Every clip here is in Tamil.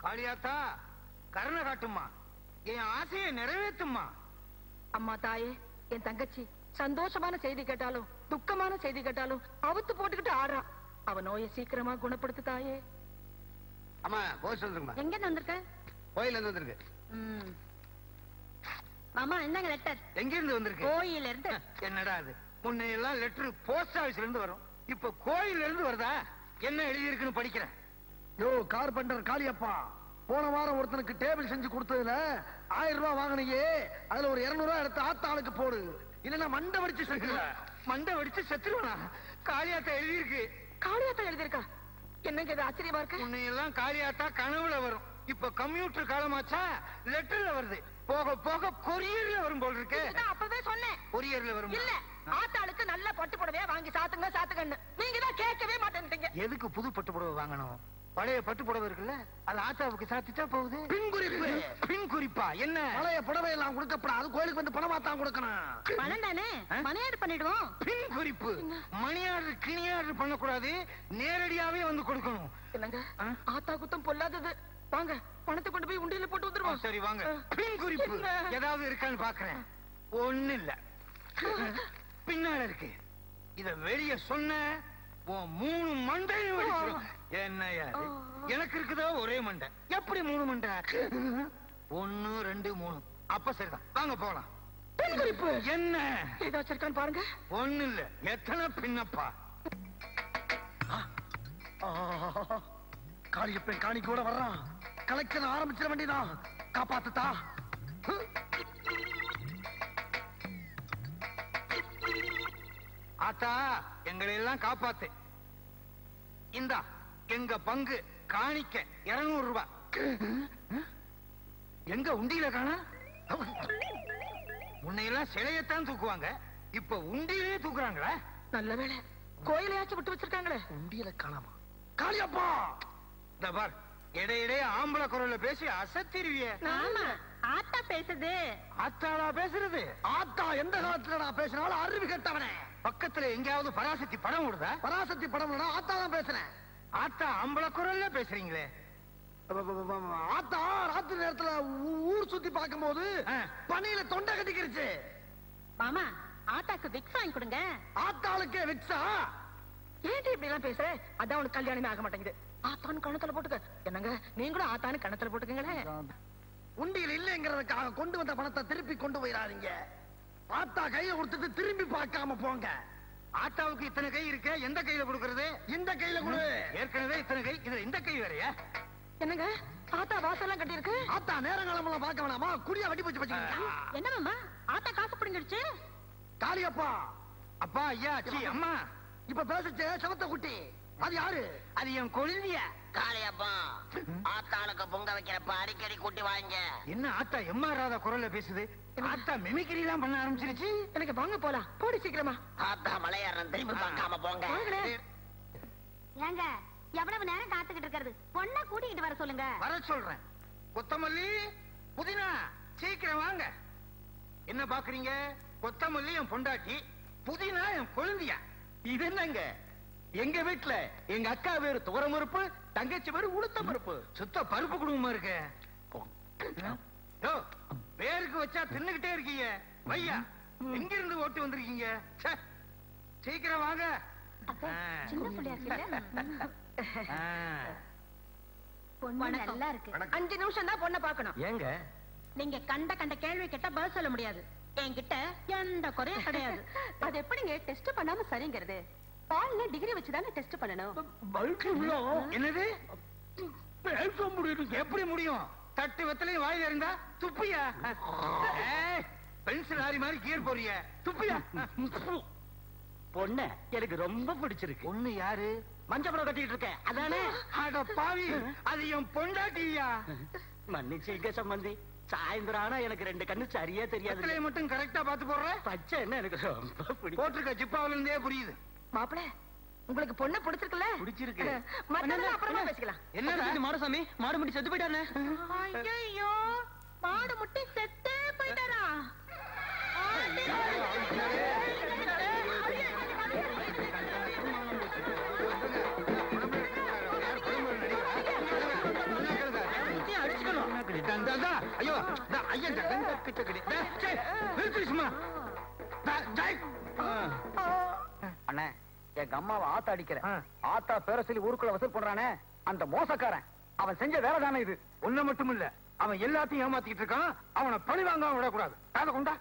காளியாத்தா கருணை காட்டுமா, என் ஆசையை நிறைவேற்றுமா. அம்மா தாயே, என் தங்கச்சி சந்தோஷமான செய்தி கேட்டாலும் துக்கமான செய்தி கேட்டாலும் அவுத்து போட்டுக்கிட்டு ஆடுறான். அவன் நோயை சீக்கிரமா குணப்படுத்து தாயே. அம்மா போய் சொல்லுங்கம்மா. எங்க இருந்து வந்திருக்க? கோயில இருந்து வந்திருக்கு. மாமா என்னங்க லெட்டர்? எங்க இருந்து வந்திருக்கு? கோயில இருந்து. என்னடா அது, முன்னையெல்லாம் லெட்டர் போஸ்ட் ஆபீஸ்ல இருந்து வரும், இப்ப கோயில இருந்து வருதா? என்ன எழுதி இருக்குன்னு படிக்கிறேன். யோ கார்பெண்டர் காளியப்பா, போன வாரம் ஒருத்தனுக்கு டேபிள் செஞ்சு கொடுத்ததுல 1000 ரூபாய் வாங்கினியே, அதுல ஒரு 200 ரூபாய் எடுத்து ஆத்தாளுக்கு போடு, இல்லன்னா மண்டை வடிச்சு செத்துருவ. மண்டை வடிச்சு செத்துருவனா? காளியாத்தா எழுதி இருக்கு. காளியாத்தா எழுதிருக்கா? என்னங்க இது ஆச்சரியமா இருக்கு. முன்னையெல்லாம் காளியாத்தா கனவுல வரும், இப்ப கம்ப்யூட்டர் காலமாச்சா லெட்டர்ல வருது. போக போக கொரியர்ல வரும் போல் இருக்கு. அப்பவே சொன்னேன் கொரியர்ல வரும். இல்ல, ஆத்தாளுக்கு நல்ல பட்டு புடவையா வாங்கி சாத்துங்க சாத்துங்கன்னு நீங்க தான் கேட்கவே மாட்டேன்றீங்க. எதுக்கு புது பட்டு புடவை வாங்கணும்? பழைய பட்டு புடவை இருக்குல்ல, அது ஆத்தாவுக்கு சாத்திட்டா போகுது. பின்குறிப்பு. பின்குறிப்பா என்ன? பழைய புடவை எல்லாம் கொடுக்கப்படாது, கோயிலுக்கு வந்து பணமா தான் கொடுக்கணும். பணம் தானே, மணியாடு பண்ணிடுவோம். பின்குறிப்பு. மணியாடு கிணியாடு பண்ணக்கூடாது, நேரடியாவே வந்து கொடுக்கணும். என்னங்க ஆத்தா குத்தம் பொல்லாதது. வாங்க பணத்தை கொண்டு போய் உண்டியில போட்டு வந்துருவோம். சரி வாங்க. பின்குறிப்பு ஏதாவது இருக்கான்னு பாக்குறேன். ஒண்ணு இல்ல, பின்னால இருக்கு. இத வெளிய சொன்ன 3 மண்டையும் வெடிச்சிடும். என்ன யாரு? எனக்கு இருக்குதோ ஒரே மண்டை, எப்படி 3 மண்டை? 1 2 3. அப்ப சரிதான், வாங்க போலாம். பின்குறிப்பு என்ன ஏதாச்சும் இருக்கான்னு பாருங்க. ஒண்ணு இல்ல, எத்தனை பின்னப்பா. காளியப்பன் காணி கூட வர்றான். கலெக்ஷன் ஆரம்பிச்சிட வேண்டியதான். காப்பாத்துதா. ஆத்தா எங்களை எல்லாம் காப்பாத்து. இந்தா எங்க பங்கு காணிக்க 200 ரூபாய். எங்க உண்டியில காணா? முன்னையெல்லாம் சிலையத்தான் தூக்குவாங்க, இப்ப உண்டியிலே தூக்குறாங்களா? நல்ல வேளை கோயிலையாச்சும் விட்டு வச்சிருக்காங்களே. உண்டியல காணாமா? காளியப்பா இந்த பார், இடையிடையே ஆம்பளை குரல்ல பேசி அசத்திருவிய. ஆமா ஆத்தா பேசுது. ஆத்தாளா பேசுறது? ஆத்தா எந்த காலத்துல நான் பேசினாலும் அறிவு கெட்டவனே. பக்கத்துல எங்கேயாவது பராசக்தி படம் ஓடுதா? பராசக்தி படம் ஆத்தா தான் பேசுறேன். ஆத்தா ஆம்பளை குரல்ல பேசுறீங்களே. ஆத்தா ராத்திரி நேரத்துல ஊர் சுத்தி பார்க்கும் போது பனியில தொண்டை கட்டிக்கிருச்சு. மாமா ஆத்தாக்கு விக்ஸ் வாங்கி கொடுங்க. ஆத்தாளுக்கே விக்ஸா? ஏன்டி இப்படி எல்லாம் பேசுற? அதான் உனக்கு கல்யாணமே ஆக மாட்டேங்குது. ஆத்தான்னு கணத்துல போட்டுக்க. என்னங்க நீங்களும் ஆத்தான்னு கணத்துல போட்டுக்கங்களேன். உண்டியில் இல்லைங்கிறதுக்காக கொண்டு வந்த பணத்தை திருப்பி கொண்டு போயிடாதீங்க. ஆத்தா கையை கொடுத்துட்டு திரும்பி பார்க்காம போங்க. ஆத்தாவுக்கு இத்தனை கை இருக்க, எந்த கையில கொடுக்கறது? இந்த கையில கொடு. ஏற்கனவே இத்தனை கை, இதுல இந்த கை வேறையா? என்னங்க ஆத்தா வாசல்லாம் கட்டி இருக்கு. ஆத்தா நேரங்காலமெல்லாம் பார்க்க வேணாமா? குடியா வெட்டி போச்சு வச்சுக்கீங்க. என்ன மாமா ஆத்தா காசு பிடிங்கிடுச்சு? காளியப்பா. அப்பா ஐயா சி அம்மா. இப்ப பேசிச்சு சவத்த குட்டி. அது யாரு? அது என் கொழுந்திய. காளியப்பா, ஆத்தாளுக்கு பொங்க வைக்கிறப்ப அடிக்கடி கூட்டி வாங்க. என்ன ஆத்தா எம்மாறாத குரல்ல பேசுது? ஆத்தா மிமிக்ரி எல்லாம் பண்ண ஆரம்பிச்சிருச்சு. எனக்கு வாங்க போலாம், போடி சீக்கிரமா. ஆத்தா மலையாரம் திரும்பி பார்க்காம போங்க. ஏங்க எவ்வளவு நேரம் காத்துக்கிட்டு இருக்கிறது? பொண்ணை கூட்டிக்கிட்டு வர சொல்லுங்க. வர சொல்றேன். கொத்தமல்லி புதினா சீக்கிரம் வாங்க. என்ன பாக்குறீங்க? கொத்தமல்லி என் பொண்டாட்டி, புதினா என் கொழுந்தியா. இது என்னங்க, எங்க வீட்டுல எங்க அக்கா பேரு துவரமறுப்பு, தங்கச்சி பேரு உளுத்த பருப்பு. சுத்த பருப்பு குடும்பமா இருக்கு. பேருக்கு வச்சா தின்னுகிட்டே இருக்கீங்க. வையா எங்க இருந்து ஓட்டு வந்திருக்கீங்க? சீக்கிரம் வாங்க. சின்ன பிள்ளையா இருக்குல்ல? பொண்ணு நல்லா இருக்கு. 5 நிமிஷம் தான் பொண்ணை பார்க்கணும். ஏங்க நீங்க கண்ட கண்ட கேள்வி கேட்டா பதில் சொல்ல முடியாது. என்கிட்ட எந்த குறையும் கிடையாது. அது எப்படிங்க டெஸ்ட் பண்ணாம சரிங்கிறது? பால்ல டிகிரி வச்சுதானே டெஸ்ட் பண்ணணும். என்னது பேச முடியும்? எப்படி முடியும்? தட்டு வெத்தலையும் வாயில இருந்தா துப்பியா? பென்சில் ஆரி மாதிரி கீர் போறிய துப்பியா? பொண்ணு எனக்கு ரொம்ப பிடிச்சிருக்கு. பொண்ணு யாரு? மஞ்சப்படம் கட்டிட்டு இருக்கேன் அதானே? அட பாவி, அது என் பொண்டாட்டியா? மன்னிச்சுங்க சம்பந்தி, சாயந்தரம் ஆனா எனக்கு 2 கண்ணு சரியா தெரியாது. வெத்தலையை மட்டும் கரெக்டா பாத்து போடுற. பச்சை என்ன எனக்கு ரொம்ப பிடிக்கும். போட்டிருக்க ஜிப்பாவில இருந்தே புரியுது. மாப்பிள உங்களுக்கு பொண்ணு பிடிச்சிருக்குல்ல? பிடிச்சிருக்கு. மத்ததெல்லாம் அப்புறமா பேசிக்கலாம். என்னடா மாடசாமி, மாடு முடி செத்து போயிட்டானே. ஐயோ மாடு முட்டி செத்தே போயிட்டாரா? ஐயன் நிறுத்து சும்மா. அண்ணே எங்க அம்மாவை ஆத்தா அடிக்கிற ஆத்தா பேர சொல்லி ஊருக்குள்ள வசூல் பண்றானே அந்த மோசக்காரன் அவன் செஞ்ச வேலை தானே இது. ஒண்ணு மட்டும் இல்ல, அவன் எல்லாத்தையும் ஏமாத்திட்டு இருக்கான். அவனை பழி வாங்காம விடக்கூடாது. காதை கொண்டா.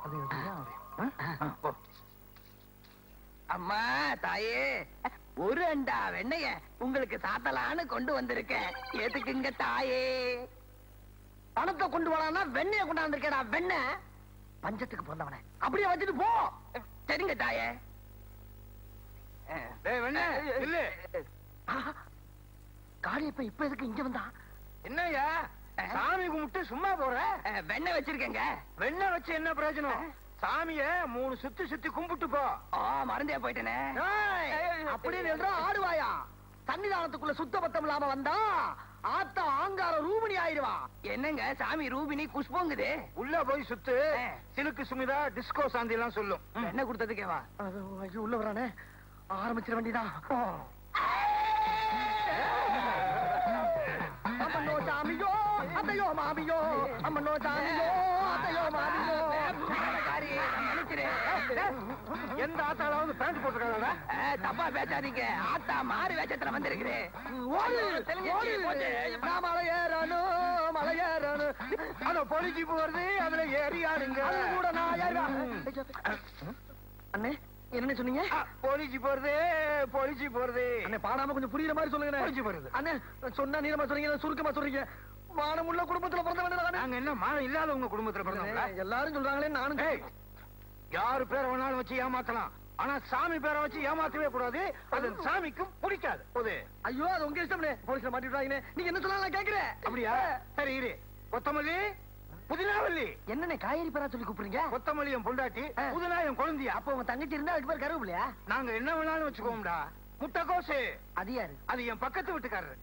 அம்மா தாயே, ஒரு அண்டா வெண்ணைய உங்களுக்கு சாத்தலான்னு கொண்டு வந்திருக்கேன். எதுக்குங்க தாயே? பணத்தை கொண்டு வரானா வெண்ணைய கொண்டாந்துருக்கேடா. வெண்ணெய் பஞ்சத்துக்கு பிறந்தவனே அப்படியே வச்சுட்டு போ. சரிங்க தாயே. இல்ல காளியப்ப இப்ப எதுக்கு இங்க வந்தா? என்னய்யா சாமி கும்பிட்டு சும்மா போற? வெண்ணெய் வச்சிருக்கேங்க. வெண்ணெய் வச்சு என்ன பிரயோஜனம்? சாமிய 3 சுத்தி சுத்தி கும்பிட்டு போ. மறந்தே போயிட்டேனே. அப்படின்னு ஆடுவாயா? சன்னிதானத்துக்குள்ள சுத்த பத்தம் இல்லாம வந்தா ஆத்தா ஆங்கார ரூபிணி ஆயிடுவா. என்னங்க சாமி ரூபினி குஷ்போங்குது. உள்ள போய் சுத்து. சிலுக்கு சுமிதா டிஸ்கோ சாந்தி எல்லாம் சொல்லும். என்ன கொடுத்ததுக்கேவா? ஐயோ உள்ள வரானே, ஆரம்பிச்சிட வேண்டியதான். அம்மனோ சாமியோ அத்தையோ மாமியோ, அம்மனோ சாமியோ அத்தையோ மாமியோ. எந்த ஆத்தாளாவது பேண்ட் போட்டுருக்காங்களா? தப்பா பேசாதீங்க. ஆத்தா மாறு வேஷத்துல வந்திருக்கிறேன். மலையேறணும் அத பொலிச்சு போறது, அதுல ஏறி ஆடுங்க. கூட நான் அண்ணே என்ன சொன்னீங்க? பொலிச்சு போறது, பொலிச்சு போறது. அண்ணே பாடாம கொஞ்சம் புரியுற மாதிரி சொல்லுங்க. பொலிச்சு போறது அண்ணே சொன்னா நீளமா சொல்றீங்க, சுருக்கமா சொல்றீங்க. மானமுள்ள குடும்பத்துல பிறந்த வேண்டாம். நாங்க என்ன மானம் இல்லாத உங்க குடும்பத்துல பிறந்தவங்களா? எல்லாரும் சொல்றாங்களே நானும். யாரு பேரை வேணாலும் வச்சு ஏமாத்தலாம், ஆனா சாமி பேரை வச்சு ஏமாத்தவே கூடாது. அது சாமிக்கும் பிடிக்காது. போது ஐயோ அது உங்க இஷ்டம். போலீஸ்ல மாட்டிடுறாங்க. நீங்க என்ன சொல்லலாம் கேக்குறேன். அப்படியா? சரி இரு. கொத்தமல்லி புதினாவல்லி. என்னண்ணே காய்கறி பேரா சொல்லி கூப்பிடுறீங்க? கொத்தமல்லி என் பொண்டாட்டி, புதினா என் குழந்தையா. அப்ப உங்க தங்கச்சி இருந்தா அதுக்கு பேர் கருவேப்பிலையா? நாங்க என்ன வேணாலும் வச்சுக்கோம்டா. முட்டைக்கோசு அது யாரு? அது என் பக்கத்து வீட்டுக்காரரு.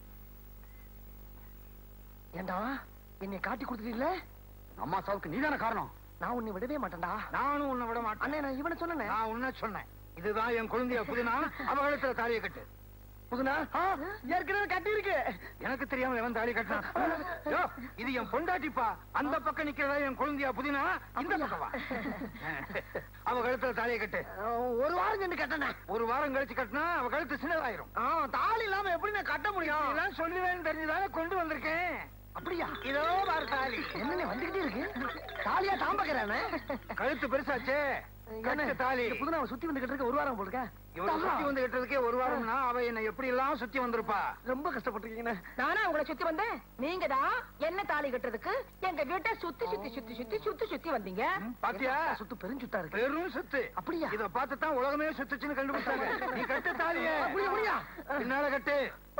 ஏண்டா என்னை காட்டி கொடுத்துட்டீங்களே? அம்மா சாவுக்கு நீதான காரணம். நான் உன்னை விடவே மாட்டேன்டா. நானும் உன்னை விட மாட்டேன். அண்ணே நான் இவனை சொன்னேன். நான் உன்ன சொன்னேன். இதுதான் என் குழந்தைய புதினா. அவகலத்துல தாலியை கட்டு. புதுனா ஏற்கனவே கட்டி இருக்கு. எனக்கு தெரியாம எவன் தாலி கட்டினா? இது என் பொண்டாட்டிப்பா. அந்த பக்கம் நிக்கிறதா என் குழந்தையா புதினா. இந்த பக்கம் வா. அவ கழுத்துல தாலியை கட்டு. ஒரு வாரம் சென்று கட்டினேன். ஒரு வாரம் கழிச்சு கட்டினா அவ கழுத்து சின்னதாயிரும். தாலி இல்லாம எப்படி நான் கட்ட முடியும்? இதெல்லாம் சொல்லுவேன்னு தெரிஞ்சுதானே கொண்டு வந்திருக்கேன். அப்படியா? இதோ பாரு தாலி. என்ன வந்துகிட்டே இருக்கு? தாலியா தாம்பக்கிறானே. கழுத்து பெருசாச்சே. கட்டு தாலி. புதுனா சுத்தி வந்துகிட்டு இருக்க ஒரு வாரம் போட்டுக்க. இவன் சுத்தி வந்து கிட்டதுக்கே ஒரு வாரம்னா அவ என்ன எப்படி எல்லாம் சுத்தி வந்திருப்பா. ரொம்ப கஷ்டப்பட்டிருக்கீங்க. நானா உங்களை சுத்தி வந்தேன்? நீங்க தான் என்ன தாலி கட்டுறதுக்கு எங்க வீட்டை சுத்தி சுத்தி சுத்தி சுத்தி சுத்தி சுத்தி வந்தீங்க. பாத்தியா? சுத்து பெருஞ்சுத்தா இருக்கு. பெரும் சுத்து. அப்படியா? இத பார்த்துதான் உலகமே சுத்துச்சுன்னு கண்டுபிடிச்சாங்க. நீ கட்டு தாலிய. அப்படியா? பின்னால கட்டு.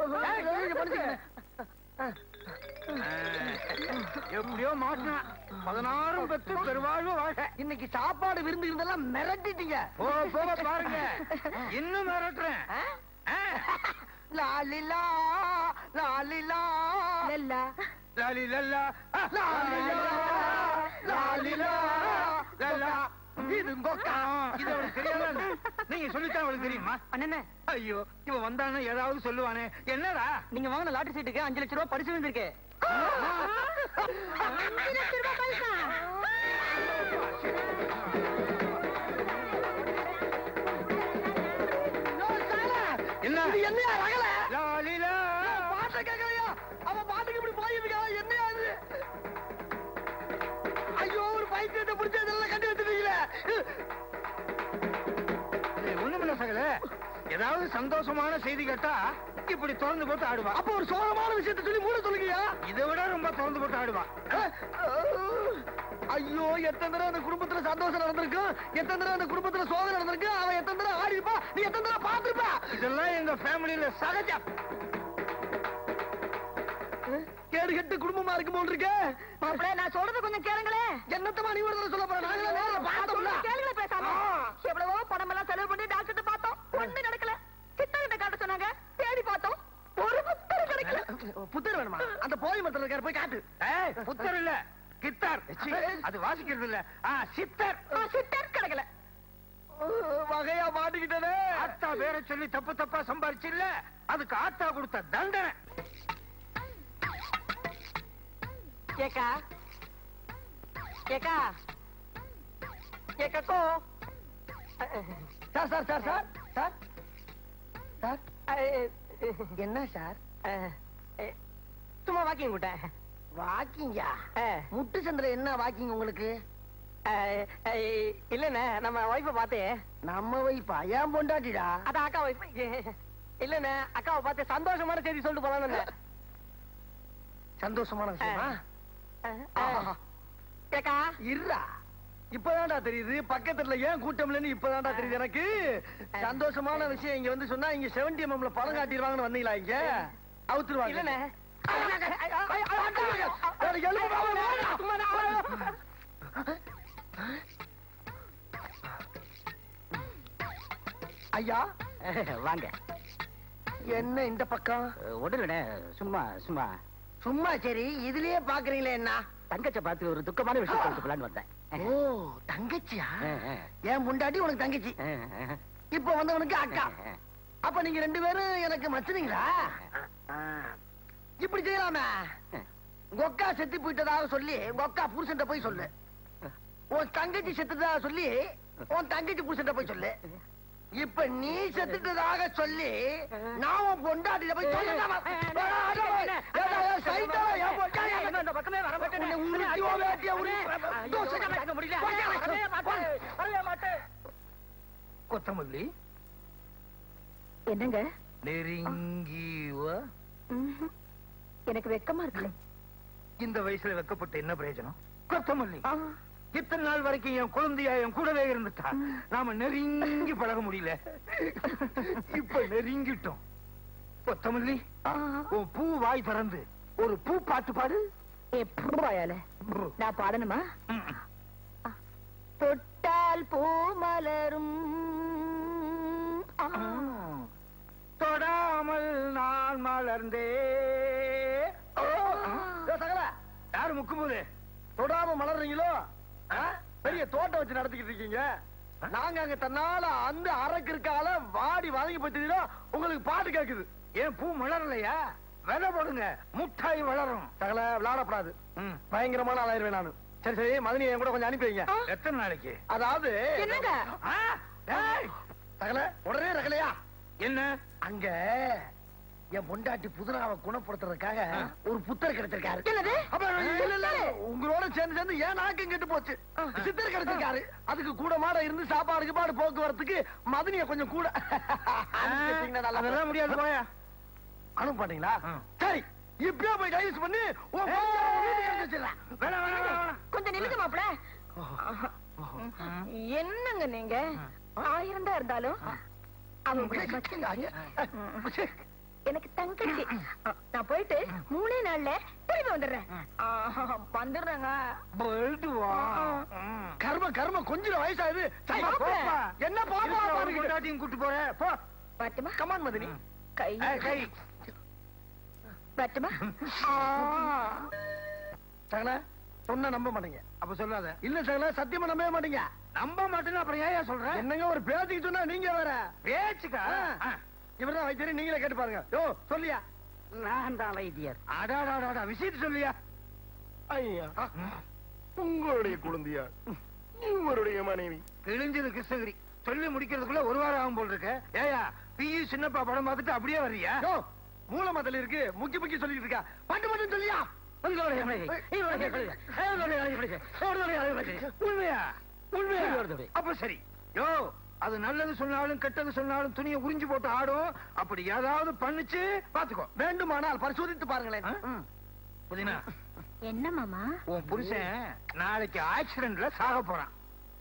எப்படியோ மாட்டினா 16 பெத்து பெருவாழ்வு வாழ்க்கை. இன்னைக்கு சாப்பாடு விருந்து இருந்தெல்லாம் மிரட்டிட்டீங்க. போக பாருங்க. இன்னும் மிரட்டுறேன். லாலிலா லாலிலா லல்லா லாலி லல்லா லாலிலா லல்லா. இது அவளுக்கு தெரியாத. நீங்க சொல்லித்தான் அவளுக்கு தெரியுமா? அண்ணே ஐயோ இவன் வந்தானே ஏதாவது சொல்லுவானே. என்னடா? நீங்க வாங்கின லாட்டரி சீட்டுக்கு 5 லட்சம் ரூபாய் பரிசு வந்திருக்கு. என்ன என்னையா ரகல? லாலிலா. பாட்ட கேட்கலையா? அவன் பாட்டுக்கு இப்படி போயிருக்கா? என்னையா அது? ஐயோ ஒரு பைத்தியத்தை பிடிச்ச இதெல்லாம் கட்டி வச்சிருக்கீங்களே. ஒண்ணுமில்ல சகல. ஏதாவது சந்தோஷமான செய்தி கேட்டா இப்படி திறந்து போட்டு ஆடுவா. அப்ப ஒரு சோகமான விஷயத்தை சொல்லி மூட சொல்லுங்கயா. இதை விட ரொம்ப திறந்து போட்டு ஆடுவா. ஐயோ எத்தனை தடவை அந்த குடும்பத்துல சந்தோஷம் நடந்திருக்கு, எத்தனை தடவை அந்த குடும்பத்துல சோகம் நடந்திருக்கு. அவன் எத்தனை தடவை ஆடிப்பா, நீ எத்தனை தடவை பாத்துருப்பா. இதெல்லாம் எங்க ஃபேமிலியில சகஜம். கேடு கெட்டு குடும்பமா இருக்கு போல் இருக்க. மாப்பிள்ளை நான் சொல்றது கொஞ்சம் கேளுங்களே. என்னத்தமா நீ ஒரு தடவை சொல்ல போற? நாங்களே நேர்ல பார்த்தோம்ல. கேளுங்களே பேசாம. எவ்வளவோ பணம் எல்லாம் செலவு பண்ணி டாக்டர் பார்த்தோம், ஒண்ணு நடக்கல. சித்தர்கிட்ட காட்ட சொன்னாங்க, தேடி பார்த்தோம், ஒரு புத்தர் கிடைக்கல. புத்தர் வேணுமா? அந்த போய் மரத்துல இருக்காரு, போய் காட்டு. புத்தர் இல்ல, கித்தார். அது வாசிக்கிறது இல்ல, சித்தர். சித்தர் கிடைக்கல. வகையா மாட்டிக்கிட்டே. ஆத்தா பேரை சொல்லி தப்பு தப்பா சம்பாரிச்சு இல்ல, அதுக்கு ஆத்தா கொடுத்த தண்டனை. கேக்கா ஏக்கா ஏக்கோ sir sir sir sir sir sir என்ன சார் சும்மா வாக்கிங் விட்டேன். வாக்கிங்கா? முட்டு சந்திர என்ன வாக்கிங் உங்களுக்கு? இல்லண்ணே நம்ம ஒய்ஃபை பார்த்து. நம்ம வைப்பா? ஏன் பொண்டாட்டிடா? அதான் அக்கா ஒய்ஃப். இல்லண்ணே அக்காவை பார்த்து சந்தோஷமான செய்தி சொல்லிட்டு போலான்னு. சந்தோஷமான விஷயமா? ஏக்கா இருடா, இப்பதான்டா தெரியுது பக்கத்துல ஏன் கூட்டம் இல்லைன்னு. இப்பதான்டா தெரியுது எனக்கு. சந்தோஷமான விஷயம் இங்க வந்து சொன்னா இங்க 70mm பழம் காட்டிடுவாங்கன்னு வந்தீங்களா? இங்க அவுத்துருவாங்க. இல்லண்ணே ஐயா வாங்க. என்ன இந்த பக்கம்? ஒண்ணுலண்ணே, சும்மா சும்மா சும்மா. சரி, இதுலயே பாக்குறீங்களே என்ன? தங்கச்ச பார்த்து ஒரு துக்கமான விஷயம் சொல்லிட்டு போலான்னு வந்தேன். ஓ, தங்கச்சியா? ஏன் முண்டாட்டி உனக்கு தங்கச்சி, இப்ப வந்தவனுக்கு அக்கா. அப்ப நீங்க 2 பேரும் எனக்கு மச்சினீங்களா? இப்படி செய்யலாமே. கொக்கா செத்து போயிட்டதாக சொல்லி கொக்கா புருஷன் போய் சொல்லு. உன் தங்கச்சி செத்துட்டதாக சொல்லி உன் தங்கச்சி புருஷன் போய் சொல்லு. இப்ப நீ செத்துட்டதாக சொல்லி நான் உன் பொண்டாட்டில போய் கொத்தமல்லி என்னங்க? நெருங்கி வா. எனக்கு வெக்கமா இருக்கு. இந்த வயசுல வெக்கப்பட்டு என்ன பிரயோஜனம்? கொத்தமல்லி, இத்தனை நாள் வரைக்கும் என் குழந்தையா என் கூடவே இருந்துட்டா. நாம நெருங்கி பழக முடியல. இப்ப நெருங்கிட்டோம். கொத்தமல்லி, உன் பூ வாய் திறந்து ஒரு பூ பாட்டு பாடு. எப்பயால நான் பாடணுமா? தொட்டால் பூ மலரும், தொடாமல் நான் மலர்ந்தே. யாரு முக்கும்போது தொடாம மலர்றீங்களோ? பெரிய தோட்டம் வச்சு நடத்திக்கிட்டு இருக்கீங்க. நாங்க அங்க தன்னால அந்த அரைக்கு இருக்கால வாடி வதங்கி போயிட்டீங்களோ உங்களுக்கு பாட்டு கேக்குது. ஏன் பூ மலரலையா? விதை போடுங்க, முட்டாய் வளரும். சகல விளையாடப்படாது. பயங்கரமான ஆளாயிருவேன் நானு. சரி சரி, மதனி என் கூட கொஞ்சம் அனுப்பி வைங்க. எத்தனை நாளைக்கு? அதாவது என்னங்க? சகல உடனே ரகலையா? என்ன அங்க என் பொண்டாட்டி புதுனாவை குணப்படுத்துறதுக்காக ஒரு புத்தர் கிடைச்சிருக்காரு. உங்களோட சேர்ந்து ஏன் நாக்கம் கெட்டு போச்சு. சித்தர் கிடைச்சிருக்காரு. அதுக்கு கூட மாட இருந்து சாப்பாடு பாடு போக்குவரத்துக்கு மதனிய கொஞ்சம் கூட அதெல்லாம் முடியாது. போயா அனுப்ப மாட்டீங்களா? சரி, இப்பயே போய் டைவர்ஸ் பண்ணி கொஞ்சம் நில்லுங்க மாப்பிள. என்னங்க நீங்க 1000 தான் இருந்தாலும் எனக்கு தங்கச்சி. நான் போயிட்டு 3 நாள்ல திரும்பி வந்துடுறேன். வந்துடுறேங்க. கர்ம கர்ம கொஞ்சம் வயசாகுது. என்ன பொண்டாட்டியும் கூட்டு போற? போ. பாட்டுமா கமான் மதனி. கை கை பாட்டுமா. சகல சொன்ன நம்ப மாட்டீங்க. அப்ப சொல்லாத. இல்ல சகல, சத்தியமா நம்பவே மாட்டீங்க. நம்ப மாட்டேன்னு அப்புறம் ஏன் சொல்ற? என்னங்க ஒரு பேச்சுக்கு சொன்னா நீங்க வேற பேச்சுக்கா? இவர்தான் வைத்தியர், நீங்களே கேட்டு பாருங்க. யோ சொல்லியா? நான் தான் வைத்தியர். அடாடாடா, விஷயத்தை சொல்லியா? ஐயா, உங்களுடைய குழந்தையா இவருடைய மனைவி கிழிஞ்சது கிருஷ்ணகிரி. சொல்லி முடிக்கிறதுக்குள்ள 1 வாரம் ஆகும் போல் இருக்க. ஏயா பியு சின்னப்பா படம் பார்த்துட்டு அப்படியே வர்றியா? மூலமதல் இருக்கு, முக்கி முக்கி சொல்லிட்டு இருக்கா. பாட்டு மட்டும் சொல்லியா? உண்மையா? உண்மையா? அப்ப சரி. யோ, அது நல்லது சொன்னாலும் கெட்டது சொன்னாலும் துணியை உறிஞ்சு போட்டு ஆடும். அப்படி ஏதாவது பண்ணுச்சு பாத்துக்கோ. வேண்டுமானால் பரிசோதித்து பாருங்களேன். புதினா, என்ன மாமா? உன் புருஷன் நாளைக்கு ஆக்சிடென்ட்ல சாக போறான்.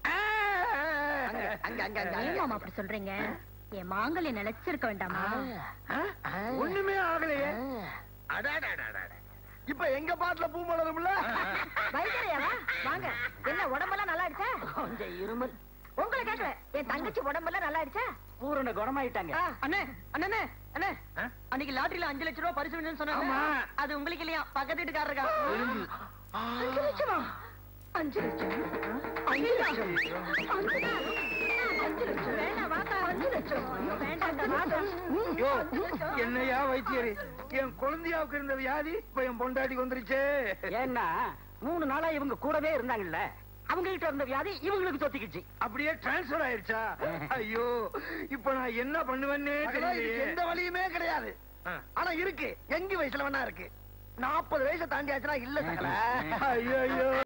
ஏன் மாமா அப்படி சொல்றீங்க? என் மாங்கல்ய நிலைச்சிருக்க வேண்டாமா? ஒண்ணுமே ஆகலையே. இப்ப எங்க பாட்டுல பூ மலரும்ல. வைத்தியரையாவா? வாங்க. என்ன உடம்பெல்லாம் நல்லா ஆயிடுச்சா? கொஞ்சம் இருமல். உங்களை கேட்கல, என் தங்கச்சி உடம்பெல்லாம் நல்லா ஆயிடுச்சா? பூரண குணமாயிட்டாங்க. அண்ணே அண்ணே அண்ணே, அன்னைக்கு லாட்டரியில 5 லட்சம் ரூபாய் பரிசு வேணும்னு சொன்னாங்க. அது உங்களுக்கு இல்லையா? பக்கத்து வீட்டுக்காரருக்கா? 5 லட்சமா? 5 லட்சம்? 5 லட்சம்? 5 லட்சம் வேண்டாம், வாக்கா. 5 லட்சம் வேண்டாம், வாக்கா. யோ, என்னையா வைத்தியரு, என் குழந்தையாவுக்கு இருந்த வியாதி இப்ப என் பொண்டாட்டிக்கு வந்துருச்சு. ஏன்னா 3 நாளா இவங்க கூடவே இருந்தாங்கல்ல, அவங்க கிட்ட இருந்த வியாதி இவங்களுக்கு தொத்திக்கிச்சு. அப்படியே டிரான்ஸ்பர் ஆயிருச்சா? ஐயோ, இப்ப நான் என்ன பண்ணுவேன்னே இதுக்கு தெரியலையே. எந்த வழியுமே கிடையாது. ஆனா இருக்கு, எங்க வயசுல வேணா இருக்கு. 40 வயசை தாண்டியாச்சுன்னா இல்ல சகல. ஐயோ